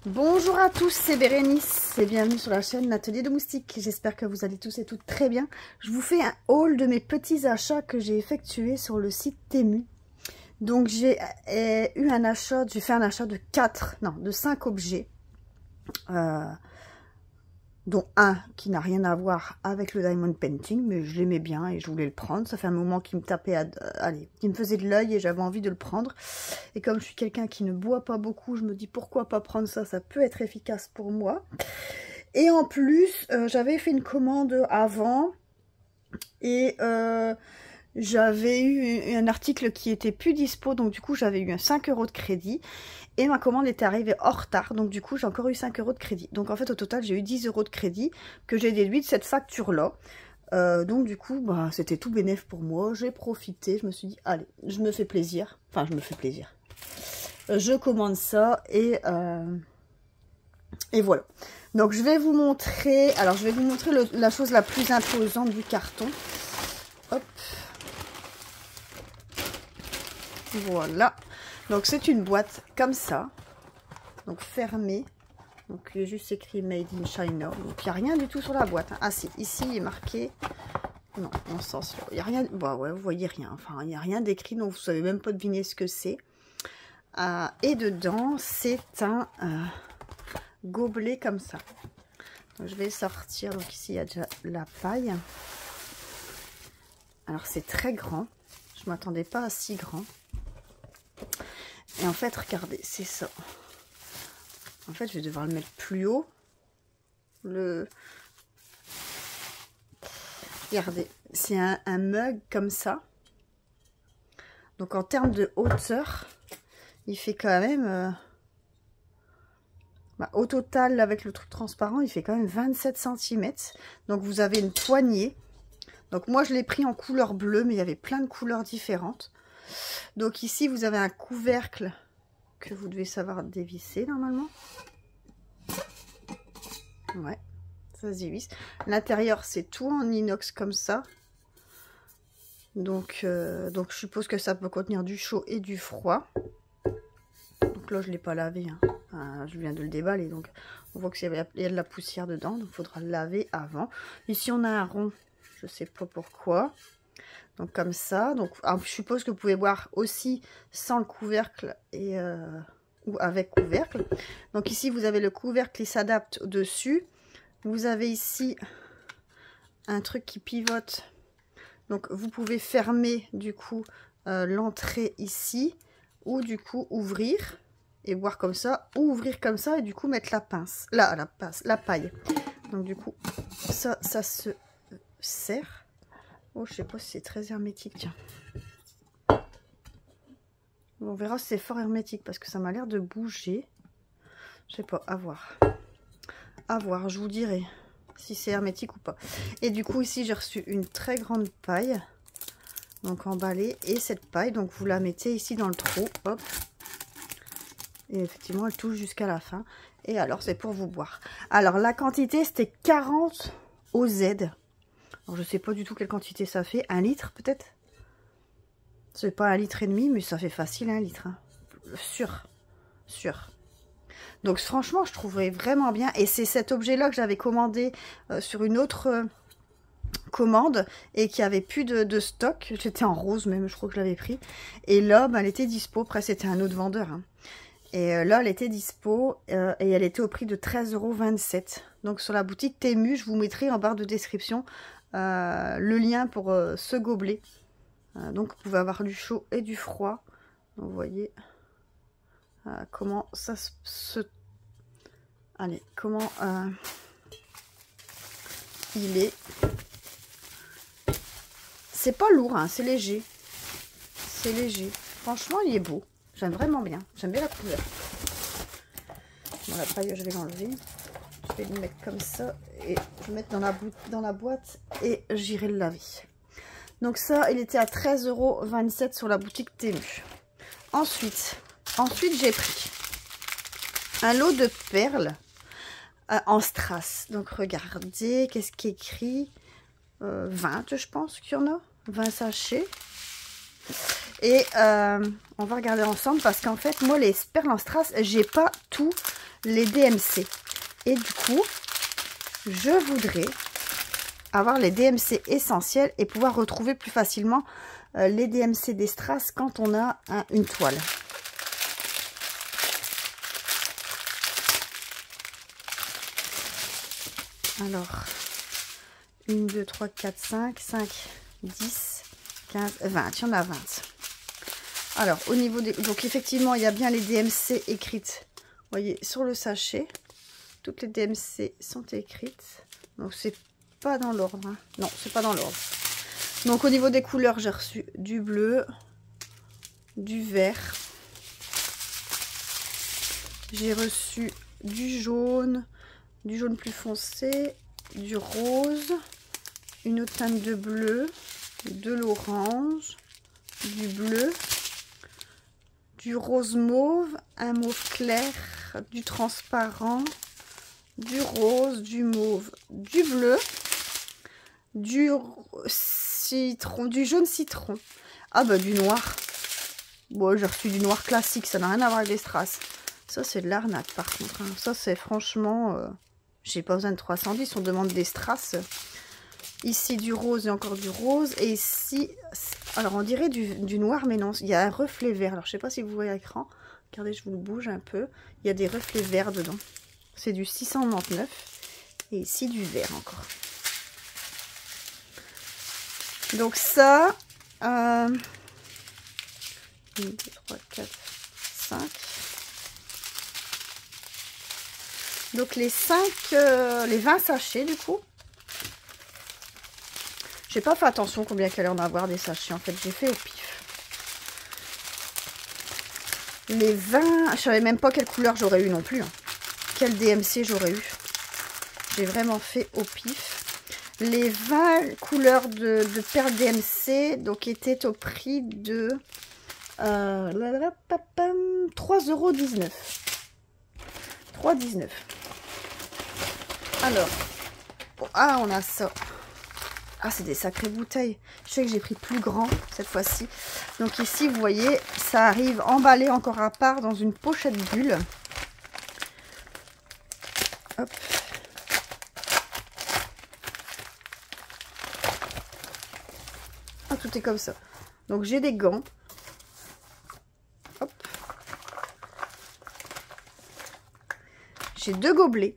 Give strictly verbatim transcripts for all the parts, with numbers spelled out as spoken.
Bonjour à tous, c'est Bérénice et bienvenue sur la chaîne L'Atelier de Moustiques. J'espère que vous allez tous et toutes très bien. Je vous fais un haul de mes petits achats que j'ai effectués sur le site Temu. Donc j'ai euh, eu un achat, j'ai fait un achat de quatre, non, de cinq objets. Euh, dont un qui n'a rien à voir avec le diamond painting, mais je l'aimais bien et je voulais le prendre. Ça fait un moment qu'il me tapait, à, allez, qui me faisait de l'œil et j'avais envie de le prendre. Et comme je suis quelqu'un qui ne boit pas beaucoup, je me dis pourquoi pas prendre ça, ça peut être efficace pour moi. Et en plus, euh, j'avais fait une commande avant et euh, j'avais eu un article qui était plus dispo, donc du coup j'avais eu un cinq euros de crédit. Et ma commande était arrivée en retard, donc du coup j'ai encore eu cinq euros de crédit. Donc en fait au total j'ai eu dix euros de crédit que j'ai déduit de cette facture-là. Euh, donc du coup bah, c'était tout bénef pour moi, j'ai profité, je me suis dit allez, je me fais plaisir. Enfin je me fais plaisir. Je commande ça et, euh, et voilà. Donc je vais vous montrer, alors je vais vous montrer le, la chose la plus imposante du carton. Hop. Voilà. Donc c'est une boîte comme ça, donc fermée, donc il est juste écrit Made in China, donc il n'y a rien du tout sur la boîte. Hein. Ah si, ici il est marqué, non, dans ce sens là, il n'y a rien, bah ouais, vous voyez rien, enfin il n'y a rien d'écrit, donc vous savez même pas deviner ce que c'est. Euh, et dedans c'est un euh, gobelet comme ça. Donc je vais sortir, donc ici il y a déjà la paille. Alors c'est très grand, je m'attendais pas à si grand. Et en fait, regardez, c'est ça. En fait, je vais devoir le mettre plus haut. Le... Regardez, c'est un, un mug comme ça. Donc, en termes de hauteur, il fait quand même... Euh... Bah, au total, avec le truc transparent, il fait quand même vingt-sept centimètres. Donc, vous avez une poignée. Donc, moi, je l'ai pris en couleur bleue, mais il y avait plein de couleurs différentes. Donc, ici, vous avez un couvercle que vous devez savoir dévisser normalement. Ouais, ça se dévisse. L'intérieur c'est tout en inox comme ça. Donc, euh, donc je suppose que ça peut contenir du chaud et du froid. Donc là je ne l'ai pas lavé. Hein. Enfin, je viens de le déballer. Donc on voit qu'il y a de la poussière dedans. Donc il faudra le laver avant. Ici on a un rond. Je ne sais pas pourquoi. Donc comme ça. Donc alors, je suppose que vous pouvez boire aussi sans le couvercle et... Euh, ou avec couvercle. Donc ici vous avez le couvercle qui s'adapte au-dessus. Vous avez ici un truc qui pivote. Donc vous pouveve fermer du coup euh, l'entrée ici, ou du coup ouvrir et boire comme ça, ou ouvrir comme ça et du coup mettre la pince. Là, la pince, la paille. Donc du coup ça, ça se serre. Oh, je sais pas si c'est très hermétique, tiens. On verra si c'est fort hermétique parce que ça m'a l'air de bouger. Je sais pas, à voir. À voir, je vous dirai si c'est hermétique ou pas. Et du coup, ici, j'ai reçu une très grande paille. Donc emballée. Et cette paille, donc vous la mettez ici dans le trou. Hop. Et effectivement, elle touche jusqu'à la fin. Et alors, c'est pour vous boire. Alors, la quantité, c'était quarante O Z. Alors, je sais pas du tout quelle quantité ça fait. Un litre, peut-être? C'est pas un litre et demi, mais ça fait facile un litre. Hein. Sûr. Sûr. Donc franchement, je trouverais vraiment bien. Et c'est cet objet-là que j'avais commandé euh, sur une autre euh, commande et qui avait plus de, de stock. J'étais en rose même, je crois que je l'avais pris. Et là, bah, elle était dispo. Après, c'était un autre vendeur. Hein. Et euh, là, elle était dispo euh, et elle était au prix de treize euros vingt-sept. Donc sur la boutique Temu, je vous mettrai en barre de description euh, le lien pour euh, ce gobelet. Euh, donc vous pouvez avoir du chaud et du froid. Donc, vous voyez euh, comment ça se... se... Allez, comment euh, il est. C'est pas lourd, hein, c'est léger. C'est léger. Franchement, il est beau. J'aime vraiment bien. J'aime bien la couleur. Bon, la paille, je vais l'enlever. Je vais le mettre comme ça. Et je vais le mettre dans la, dans la boîte. Et j'irai le laver. Donc ça, il était à treize euros vingt-sept sur la boutique Temu. Ensuite, ensuite j'ai pris un lot de perles euh, en strass. Donc regardez, qu'est-ce qui est écrit euh, vingt, je pense qu'il y en a. vingt sachets. Et euh, on va regarder ensemble parce qu'en fait, moi, les perles en strass, j'ai pas tous les D M C. Et du coup, je voudrais avoir les D M C essentiels et pouvoir retrouver plus facilement euh, les D M C des strass quand on a un, une toile. Alors, un, deux, trois, quatre, cinq, cinq, dix, quinze, vingt. Il y en a vingt. Alors, au niveau des... Donc, effectivement, il y a bien les D M C écrites. Vous voyez, sur le sachet. Toutes les D M C sont écrites. Donc, c'est pas dans l'ordre. Hein. Non, c'est pas dans l'ordre. Donc, au niveau des couleurs, j'ai reçu du bleu, du vert. J'ai reçu du jaune, du jaune plus foncé, du rose, une autre teinte de bleu, de l'orange, du bleu, du rose mauve, un mauve clair, du transparent, du rose, du mauve, du bleu, du citron, du jaune citron. Ah bah du noir. Bon, j'ai reçu du noir classique, ça n'a rien à voir avec les strass. Ça c'est de l'arnaque par contre. Hein. Ça c'est franchement... Euh... J'ai pas besoin de trois cent dix, on demande des strass. Ici du rose et encore du rose. Et ici, alors on dirait du, du noir, mais non, il y a un reflet vert. Alors je sais pas si vous voyez à l'écran. Regardez, je vous le bouge un peu. Il y a des reflets verts dedans. C'est du six cent quatre-vingt-dix-neuf. Et ici du vert encore. Donc ça, euh, un, deux, trois, quatre, cinq. Donc les cinq, euh, les vingt sachets du coup. J'ai pas fait attention combien qu'il allait en avoir des sachets. En fait, j'ai fait au pif. Les vingt, je savais même pas quelle couleur j'aurais eu non plus. Hein. Quel D M C j'aurais eu. J'ai vraiment fait au pif. Les vingt couleurs de, de perles D M C donc étaient au prix de euh, trois euros dix-neuf. trois dix-neuf. Alors, bon, ah, on a ça. Ah, c'est des sacrées bouteilles. Je sais que j'ai pris plus grand cette fois-ci. Donc ici, vous voyez, ça arrive emballé encore à part dans une pochette bulle. Hop. Ah, tout est comme ça. Donc j'ai des gants. Hop. J'ai deux gobelets.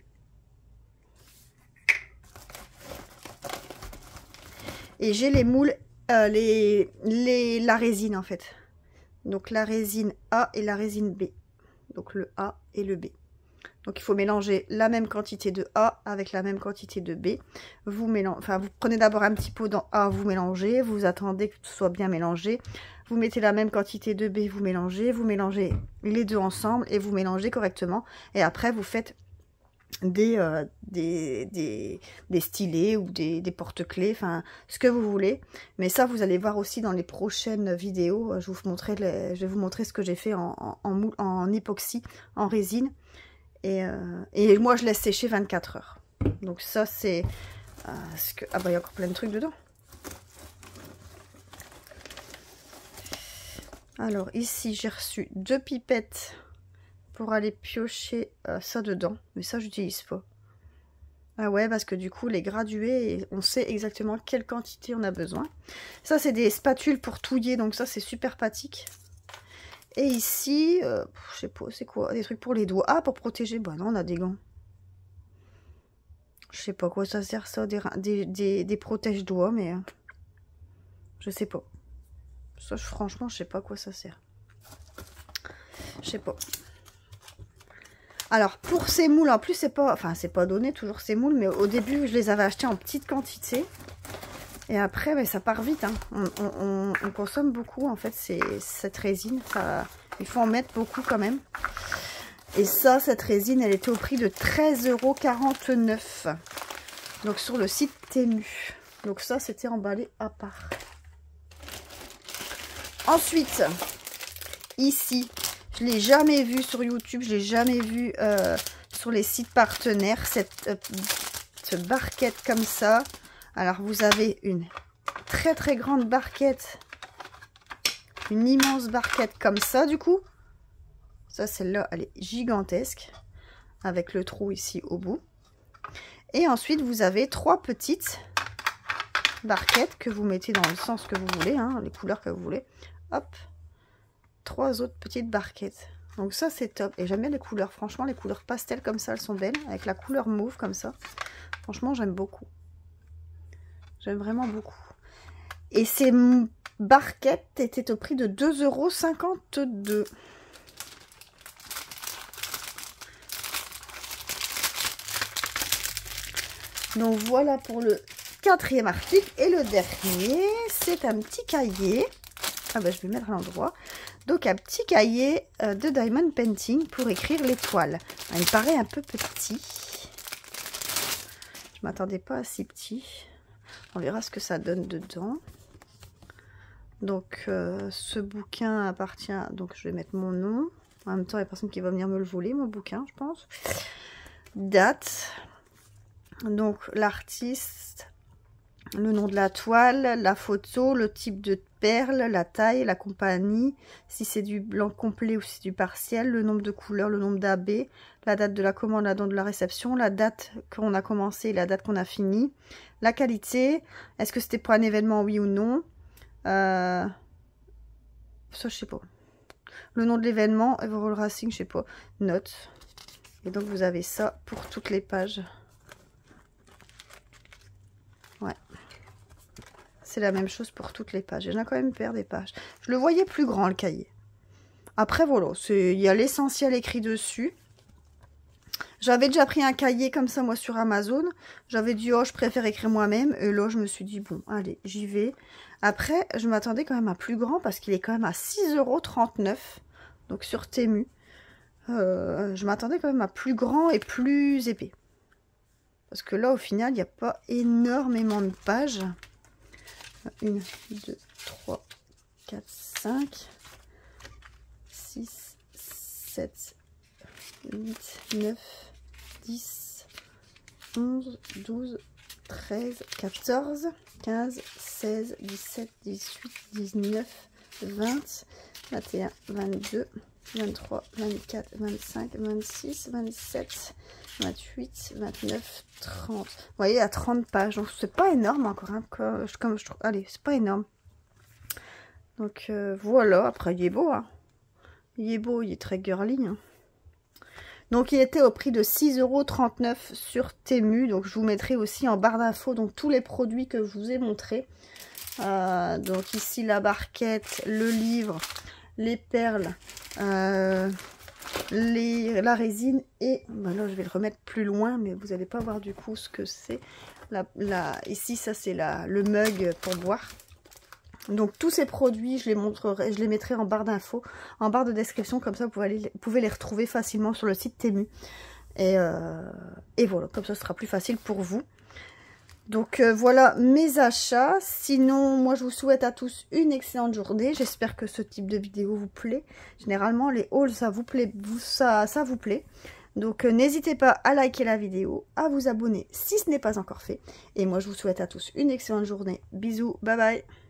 Et j'ai les moules, euh, les, les, la résine en fait. Donc la résine A et la résine B. Donc le A et le B. Donc il faut mélanger la même quantité de A avec la même quantité de B. Vous mélangez, enfin vous prenez d'abord un petit pot dans A, vous mélangez, vous attendez que tout soit bien mélangé. Vous mettez la même quantité de B, vous mélangez, vous mélangez les deux ensemble et vous mélangez correctement. Et après vous faites des, euh, des, des, des stylets ou des, des porte-clés, enfin ce que vous voulez. Mais ça vous allez voir aussi dans les prochaines vidéos. Je, vous montrer les, je vais vous montrer ce que j'ai fait en, en, en, moule, en époxy, en résine. Et, euh, et moi je laisse sécher vingt-quatre heures. Donc ça c'est... Euh, ce que... Ah bah il y a encore plein de trucs dedans. Alors ici j'ai reçu deux pipettes pour aller piocher euh, ça dedans. Mais ça j'utilise pas. Ah ouais, parce que du coup les gradués, on sait exactement quelle quantité on a besoin. Ça c'est des spatules pour touiller, donc ça c'est super pratique. Et ici, euh, je sais pas, c'est quoi? Des trucs pour les doigts. Ah, pour protéger. Bah non, on a des gants. Je sais pas quoi ça sert ça, des, des, des, des protège-doigts, mais euh, je sais pas. Ça, je, franchement, je sais pas quoi ça sert. Je sais pas. Alors, pour ces moules, en plus, c'est pas... Enfin, c'est pas donné, toujours ces moules, mais au début, je les avais achetés en petite quantité. Et après, ben, ça part vite. Hein. On, on, on consomme beaucoup, en fait, cette résine. Ça, il faut en mettre beaucoup quand même. Et ça, cette résine, elle était au prix de treize euros quarante-neuf. Donc, sur le site Temu. Donc, ça, c'était emballé à part. Ensuite, ici, je ne l'ai jamais vu sur YouTube. Je ne l'ai jamais vu euh, sur les sites partenaires. Cette, euh, cette barquette comme ça. Alors, vous avez une très très grande barquette une immense barquette comme ça du coup. Ça, celle-là, elle est gigantesque. Avec le trou ici au bout. Et ensuite, vous avez trois petites barquettes que vous mettez dans le sens que vous voulez, hein, les couleurs que vous voulez. Hop. Trois autres petites barquettes. Donc ça, c'est top. Et j'aime bien les couleurs. Franchement, les couleurs pastel comme ça, elles sont belles. Avec la couleur mauve comme ça. Franchement, j'aime beaucoup. J'aime vraiment beaucoup. Et ces barquettes étaient au prix de deux euros cinquante-deux. Donc voilà pour le quatrième article. Et le dernier, c'est un petit cahier. Ah bah je vais le mettre à l'endroit. Donc un petit cahier de Diamond Painting pour écrire l'étoile. Il me paraît un peu petit. Je m'attendais pas à si petit. On verra ce que ça donne dedans. Donc euh, ce bouquin appartient, donc je vais mettre mon nom. En même temps, il y a personne qui va venir me le voler, mon bouquin, je pense. Date. Donc l'artiste, le nom de la toile, la photo, le type de perle, la taille, la compagnie, si c'est du blanc complet ou si c'est du partiel, le nombre de couleurs, le nombre d'A B, la date de la commande, la date de la réception, la date qu'on a commencé et la date qu'on a fini, la qualité, est-ce que c'était pour un événement, oui ou non, euh, ça je sais pas, le nom de l'événement, Everall Racing, je sais pas, notes, et donc vous avez ça pour toutes les pages. Ouais, c'est la même chose pour toutes les pages. Il y en a quand même peur des pages. Je le voyais plus grand le cahier. Après voilà, il y a l'essentiel écrit dessus. J'avais déjà pris un cahier comme ça moi sur Amazon. J'avais dit oh je préfère écrire moi-même. Et là je me suis dit bon allez j'y vais. Après je m'attendais quand même à plus grand parce qu'il est quand même à six euros trente-neuf. Donc sur Temu. Euh, je m'attendais quand même à plus grand et plus épais. Parce que là, au final, il n'y a pas énormément de pages. un, deux, trois, quatre, cinq, six, sept, huit, neuf, dix, onze, douze, treize, quatorze, quinze, seize, dix-sept, dix-huit, dix-neuf, vingt, vingt et un, vingt-deux, vingt-trois, vingt-quatre, vingt-cinq, vingt-six, vingt-sept, vingt-huit, vingt-neuf, trente. Vous voyez, il y a trente pages. Donc, c'est pas énorme encore. Hein, comme, comme je trouve. Allez, c'est pas énorme. Donc, euh, voilà. Après, il est beau. Hein. Il est beau. Il est très girly. Hein. Donc, il était au prix de six euros trente-neuf sur Temu. Donc, je vous mettrai aussi en barre d'infos donc tous les produits que je vous ai montrés. Euh, donc, ici, la barquette, le livre, les perles, euh, les, la résine et ben là je vais le remettre plus loin mais vous n'allez pas voir du coup ce que c'est. La, la, ici ça c'est le mug pour boire. Donc tous ces produits je les montrerai, je les mettrai en barre d'infos, en barre de description, comme ça vous pouvez, aller, vous pouvez les retrouver facilement sur le site Temu. Et, euh, et voilà, comme ça ce sera plus facile pour vous. Donc euh, voilà mes achats. Sinon, moi je vous souhaite à tous une excellente journée. J'espère que ce type de vidéo vous plaît. Généralement les hauls ça vous plaît, vous, ça, ça vous plaît. Donc euh, n'hésitez pas à liker la vidéo, à vous abonner si ce n'est pas encore fait. Et moi je vous souhaite à tous une excellente journée. Bisous, bye bye.